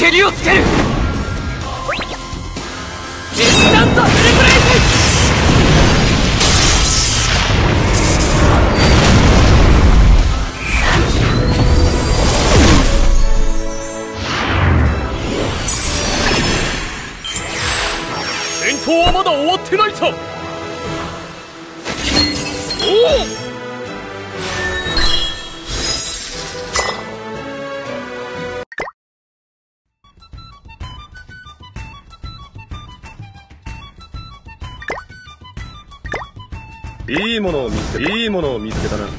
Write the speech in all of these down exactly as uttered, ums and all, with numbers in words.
けりをつける。決断とフルブレイク。戦闘はまだ終わってないさ。おお、 いいものを見つけいいものを見つけたな。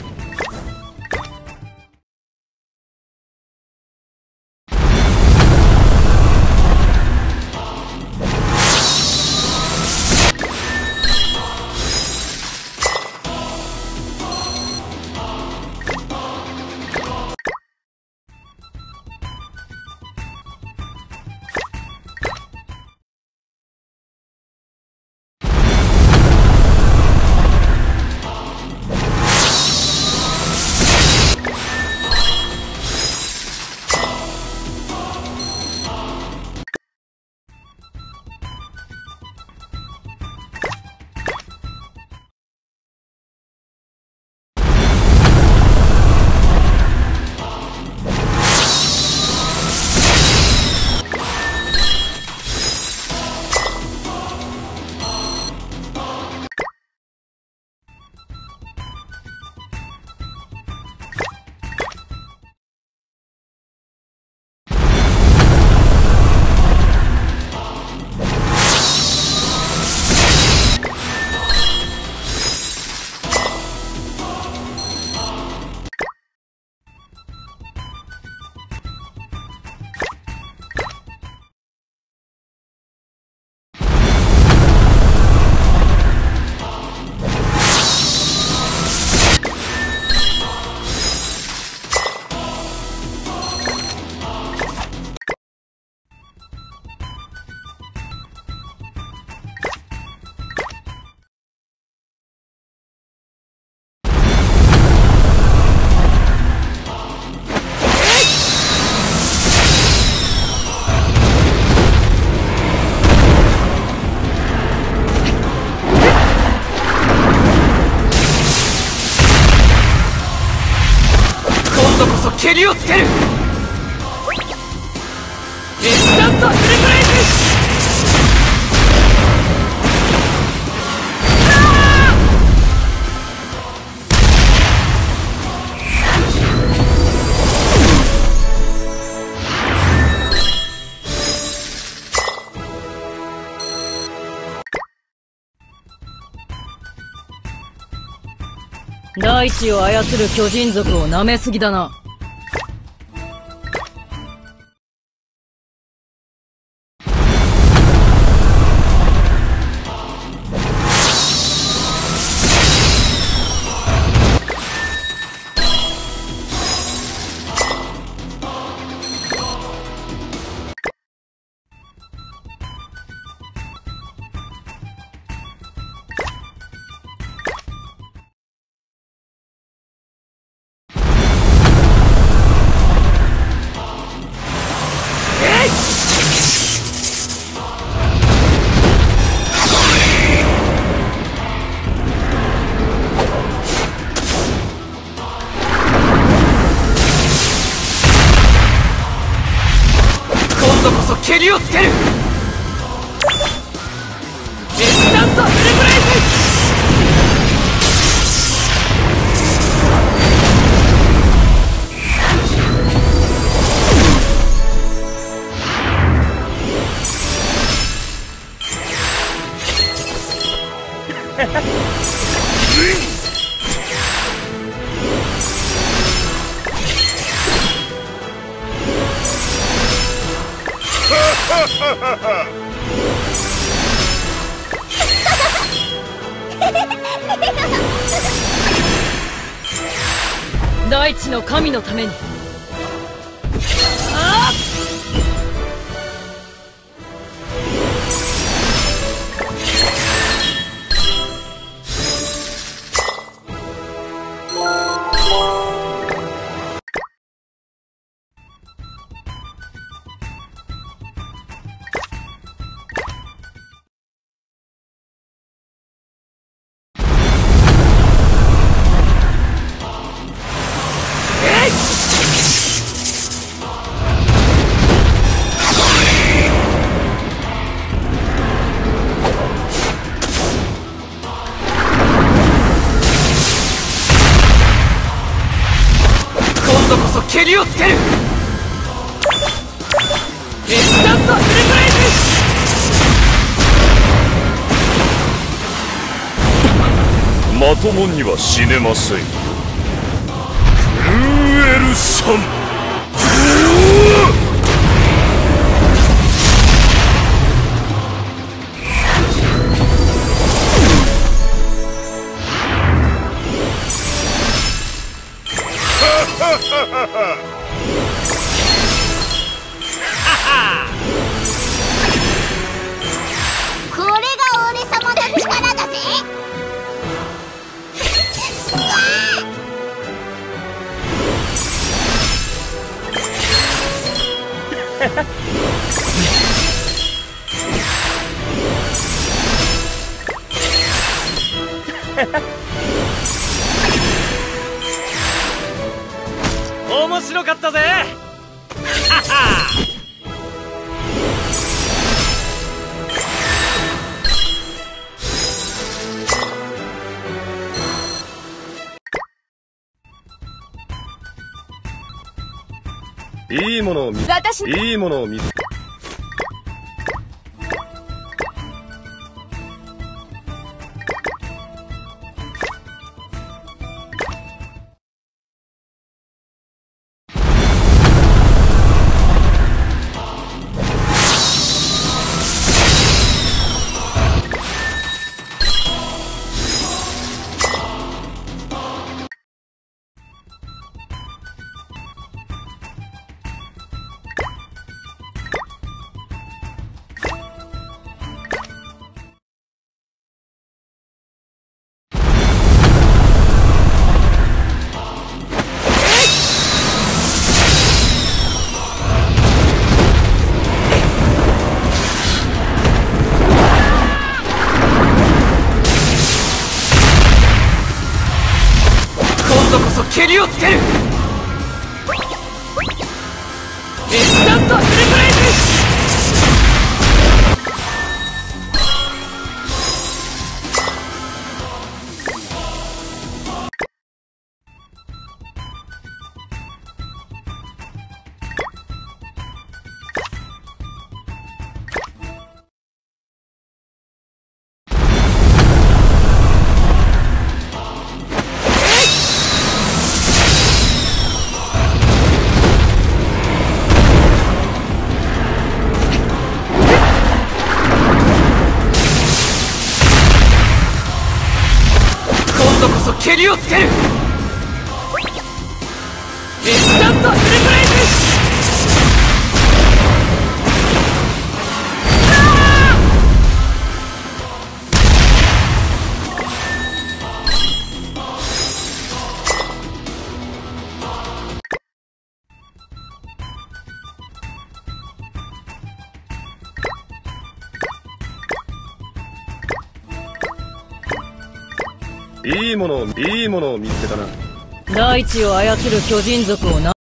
蹴りをつける。インスタントフルブレイク。 大地を操る巨人族を舐めすぎだな。 蹴りをつける。インスタントフルブレイ大地の神のために。ああ！ 蹴りをつける。インスタントフルブレイク。まともには死ねません。クルーエルさん。 これが俺様の力だぜ。 面白かったぜ。ははいいものを見せ私いいものを見せ蹴りをつける。インスタントフルブレイ蹴りをつける。インスタントフルブレイいいものをいいものを見つけたな。 大地を操る巨人族をな